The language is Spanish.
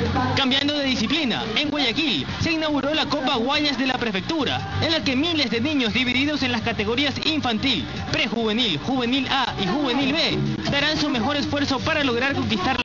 Cambiando de disciplina, en Guayaquil se inauguró la Copa Guayas de la Prefectura, en la que miles de niños divididos en las categorías infantil, prejuvenil, juvenil A y juvenil B darán su mejor esfuerzo para lograr conquistar